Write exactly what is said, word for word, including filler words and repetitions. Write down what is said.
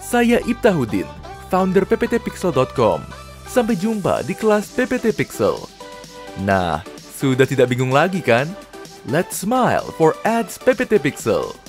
Saya Udin, founder P P T Pixel dot com. Sampai jumpa di kelas P P T Pixel. Nah, sudah tidak bingung lagi kan? Let's smile for ads P P T Pixel.